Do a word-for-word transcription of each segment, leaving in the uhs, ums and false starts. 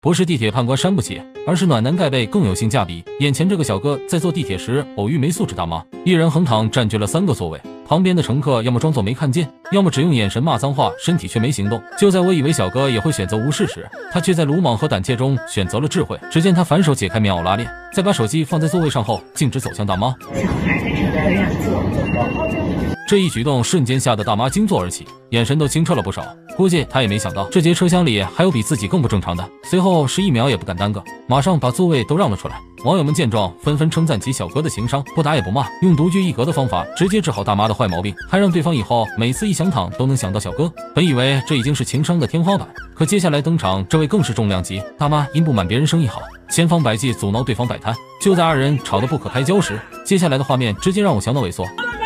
不是地铁判官扇不起，而是暖男盖被更有性价比。眼前这个小哥在坐地铁时偶遇没素质大妈，一人横躺占据了三个座位。 旁边的乘客要么装作没看见，要么只用眼神骂脏话，身体却没行动。就在我以为小哥也会选择无视时，他却在鲁莽和胆怯中选择了智慧。只见他反手解开棉袄拉链，在把手机放在座位上后，径直走向大妈。 小孩子是这样做。 这一举动瞬间吓得大妈惊坐而起，眼神都清澈了不少。估计她也没想到，这节车厢里还有比自己更不正常的。随后是一秒也不敢耽搁，马上把座位都让了出来。 网友们见状，纷纷称赞起小哥的情商，不打也不骂，用独具一格的方法直接治好大妈的坏毛病，还让对方以后每次一想躺都能想到小哥。本以为这已经是情商的天花板，可接下来登场这位更是重量级。大妈因不满别人生意好，千方百计阻挠对方摆摊。就在二人吵得不可开交时，接下来的画面直接让我想到萎缩。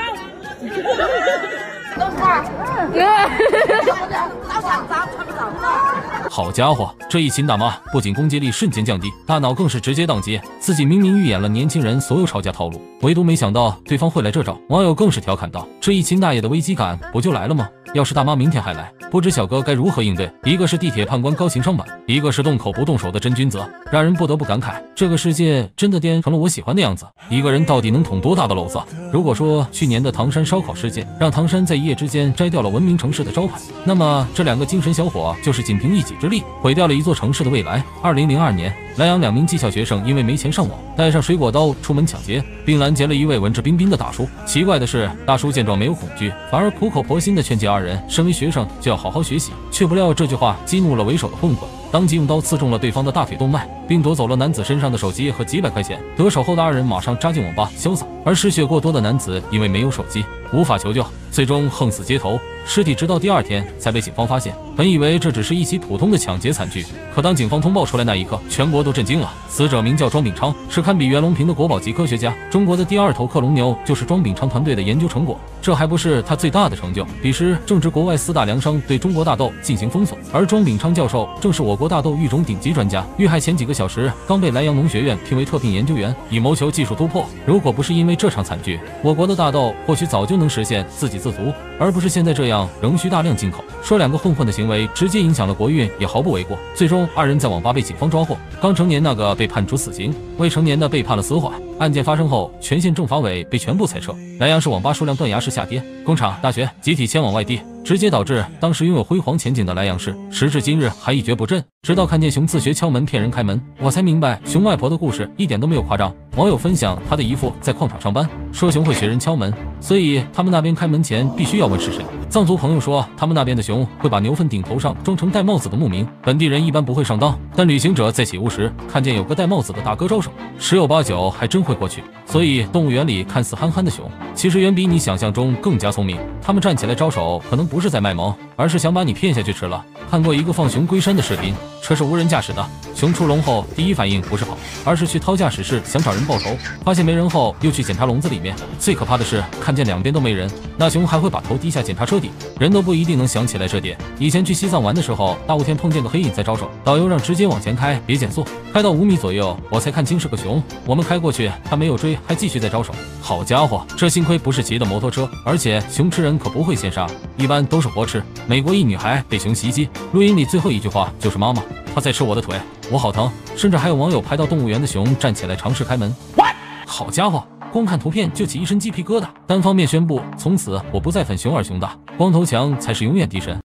好家伙，这一群大妈不仅攻击力瞬间降低，大脑更是直接宕机。自己明明预演了年轻人所有吵架套路，唯独没想到对方会来这招。网友更是调侃道：“这一群大爷的危机感不就来了吗？要是大妈明天还来，不知小哥该如何应对。”一个是地铁判官高情商版，一个是动口不动手的真君子，让人不得不感慨，这个世界真的颠成了我喜欢的样子。一个人到底能捅多大的篓子？如果说去年的唐山烧烤事件让唐山在一夜之间摘掉了文明城市的招牌，那么这两个精神小伙就是仅凭一己之力毁掉了一座城市的未来。二零零二年，莱阳两名技校学生因为没钱上网，带上水果刀出门抢劫，并拦截了一位文质彬彬的大叔。奇怪的是，大叔见状没有恐惧，反而苦口婆心地劝诫二人，身为学生就要好好学习。却不料这句话激怒了为首的混混，当即用刀刺中了对方的大腿动脉，并夺走了男子身上的手机和几百块钱。得手后的二人马上扎进网吧潇洒，而失血过多的男子因为没有手机，无法求救，最终横死街头。尸体直到第二天才被警方发现。本以为这只是一起普通的抢劫惨剧，可当警方通报出来那一刻，全国都震惊了。死者名叫庄秉昌，是堪比袁隆平的国宝级科学家。中国的第二头克隆牛就是庄秉昌团队的研究成果。这还不是他最大的成就。彼时正值国外四大粮商对中国大豆进行封锁，而庄秉昌教授正是我国大豆育种顶级专家。遇害前几个小时，刚被莱阳农学院聘为特聘研究员，以谋求技术突破。如果不是因为这场惨剧，我国的大豆或许早就能实现自给自足，而不是现在这样仍需大量进口。说两个混混的行为直接影响了国运，也毫不为过。最终，二人在网吧被警方抓获，刚成年那个被判处死刑，未成年的被判了死缓。案件发生后，全县政法委被全部裁撤，莱阳市网吧数量断崖式下跌，工厂、大学集体迁往外地，直接导致当时拥有辉煌前景的莱阳市，时至今日还一蹶不振。直到看见熊自学敲门骗人开门，我才明白熊外婆的故事一点都没有夸张。网友分享他的姨父在矿场上班，说熊会学人敲门，所以他们那边开门前必须要问是谁。藏族朋友说，他们那边的熊会把牛粪顶头上装成戴帽子的牧民，本地人一般不会上当，但旅行者在起雾时看见有个戴帽子的大哥招手，十有八九还真会过去。所以动物园里看似憨憨的熊，其实远比你想象中更加聪明。他们站起来招手，可能不是在卖萌，而是想把你骗下去吃了。看过一个放熊归山的视频，车是无人驾驶的，熊出笼后第一反应不是跑，而是去掏驾驶室想找人报仇，发现没人后又去检查笼子里面。最可怕的是看见两边都没人，那熊还会把头低下检查车底，人都不一定能想起来这点。以前去西藏玩的时候，大雾天碰见个黑影在招手，导游让直接往前开，别减速，开到五米左右我才看清是个熊，我们开过去他没有追，还继续在招手。好家伙，这幸亏不是骑的摩托车，而且熊吃人可不会先杀，一般都是活吃。美国一女孩被熊袭击，录音里最后一句话就是妈妈，她在吃我的腿，我好疼。甚至还有网友拍到动物园的熊站起来尝试开门。好家伙，光看图片就起一身鸡皮疙瘩，单方面宣布从此我不再粉熊二熊大，光头强才是永远敌神。